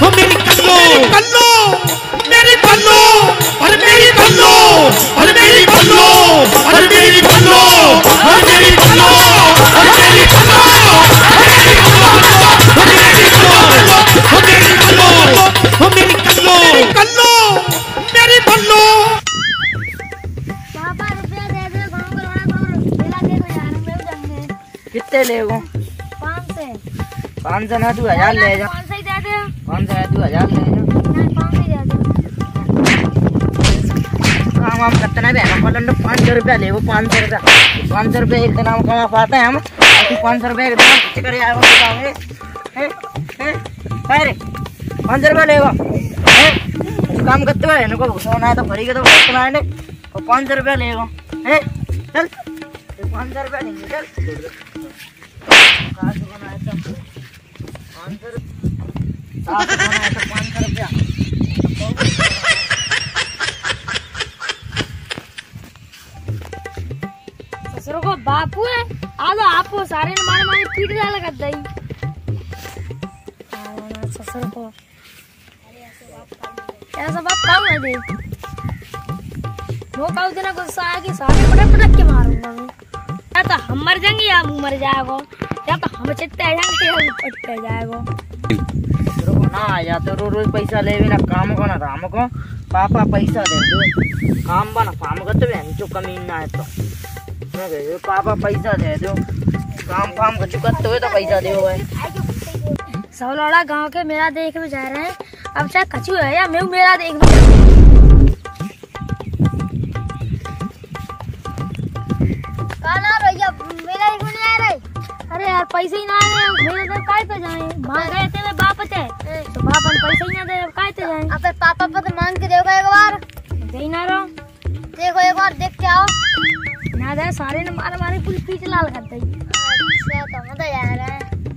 मेरी कल्लो कल्लो मेरी कल्लो और मेरी कल्लो और मेरी कल्लो और मेरी कल्लो और मेरी कल्लो और मेरी कल्लो मेरी कल्लो कल्लो मेरी कल्लो। पापा रुपया दे दे गांव को रोना को मेला दे दो यार मैं भी जाऊंगे। कितने लेगो? 500 500 ना 2000 ले जा। 500 ही दे दे। 500 ना 2000 ले जा। नहीं 500 ही दे दे। हम कितना भी है ना 500 रुपया ले वो 500 रुपया 500 रुपये एक दिन हम कमा पाते हैं हम 500 रुपये एक दिन कुछ करे आए अरे 500 रुपया ले काम करते हुए इनको सोना है तो भरी के तो कितना है और 500 रुपया लेगा है चल 500 रुपया देंगे चल 500 रुपया ससुर को बापू है आलो आपको सारे ने मारे मारे पीट डाला कर दई ससुर को ऐसा बाप काम है दे वो काउ देना गुस्सा आया कि सारे पटक पटक के मारूंगा मैं या तो हम मर जाएंगे या मुंह मर जाएगा या तो हम चित्ते जाएंगे या पट जाएगा रुको ना या तो रोज पैसा ले भी ना काम को ना राम को पापा पैसा दे दो काम बना फार्म करते भी जो कमी ना है तो पापा पैसा दे दो काम फार्म कर चुका तो पैसा दे सब लौड़ा गांव के मेला देख में जा रहे हैं अब चाहे कचू है या मैं मेला देख भैया मेला देख नहीं आ रहे। अरे यार पैसे ही ना आ रहे मेरे तो काय पे जाए मांग गए थे मैं बाप थे तो बाप ने पैसे ही ना दे काय पे जाए अब पापा पर तो मांग के देखो एक बार दे ही ना रहो देखो एक बार देख के आओ ना दे सारे ने मार मारे पूरी पीछ लाल कर दी। अच्छा तो मजा यार है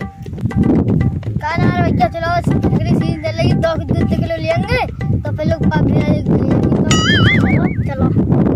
काना भैया चलो अगली सीजन दे लेगी 2 किलो लेंगे तो फिर लोग पाप चलो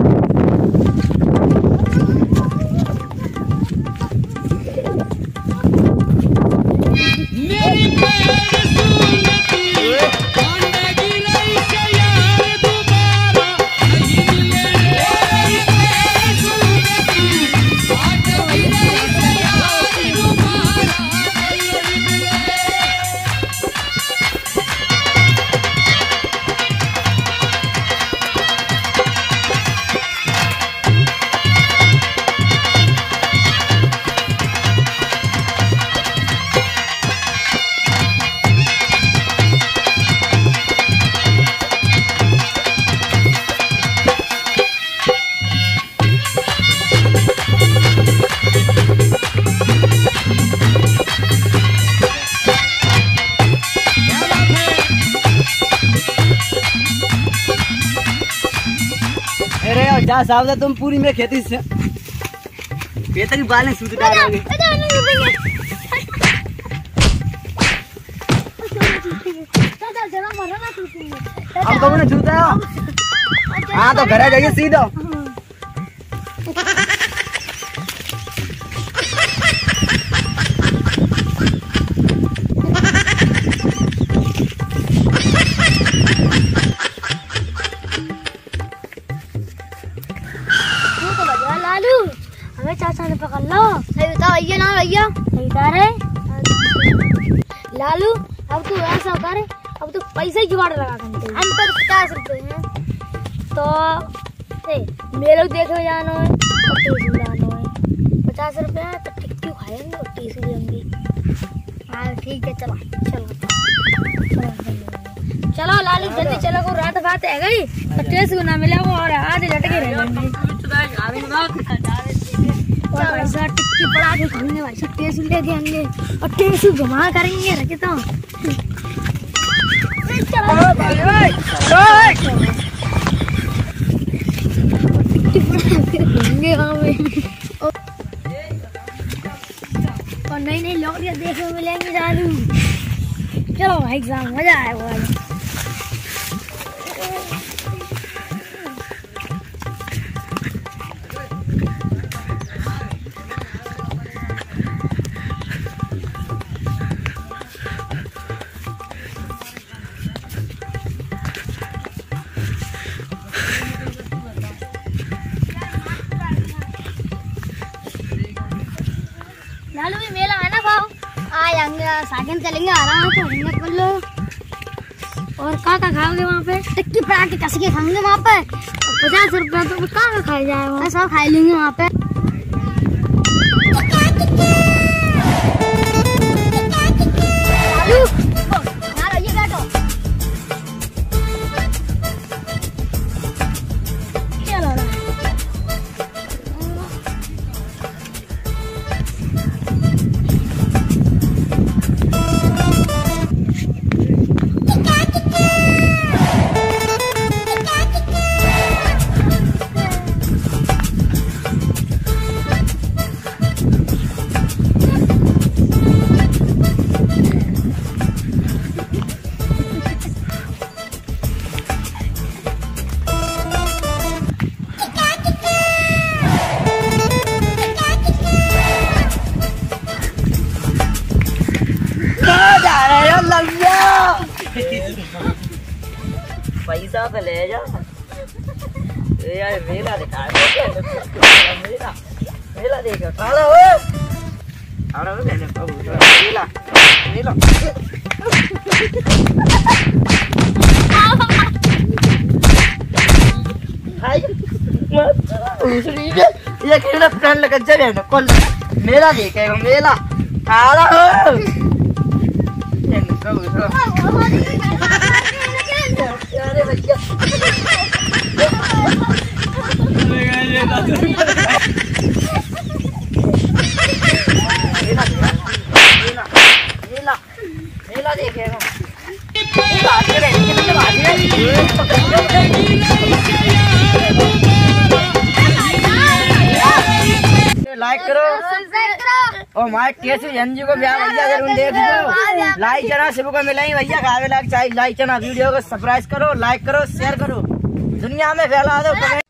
जा साहब तुम पूरी में खेती से खेत की बालें सूट डालोगे हम कब ने जूता है हाँ तो घर जाइए सीधा चाचा ने पकड़ लो सही बताओ भैया ना भैया सही बता रहे लालू अब तू ऐसा करे अब तू पैसे जुगाड़ लगा हम पर 50 रुपए हैं तो मेरे देखो जानो है 50 रुपए है तो टिक्की खाएंगे और टीसी लेंगे। हाँ ठीक है चलो चलो चलो लालू जल्दी चलो को रात बात है गई तो टेस्ट को ना मिलेगा और आधे लटके रह जाएंगे और ऐसा टिक्की पड़ा के खाएंगे भाई सब टेस्ट ले देंगे और टेस्ट घुमा करेंगे रखे तो और नई नई लौटियां देखने को मिलेंगी लालू। चलो भाई एग्जाम मजा आएगा। साइकिल चलेंगे आराम से पल्लो। और का खाओगे वहाँ पे? टिक्की पराठे कस के खाएंगे वहाँ पे। 50 रुपया तो कहाँ खाया जाए वहाँ? सब खा लेंगे वहाँ पे। पैसा तो ले जा यार। मेला दिखा मेला मेला देखो खाना हो मेला मेला ये खेला फ्रेंड लगा चले ना कल मेला देखेगा मेला खाना हो। अरे भैया मेला देखेगा लाइक करो और हमारे केसु एनजी को भैया जरूर देख लो। लाइक चना शिव को मिलाई भैया खावे लाइक चाहिए। लाइक चना वीडियो को सब्सक्राइब करो, लाइक करो, शेयर करो, दुनिया में फैला दो।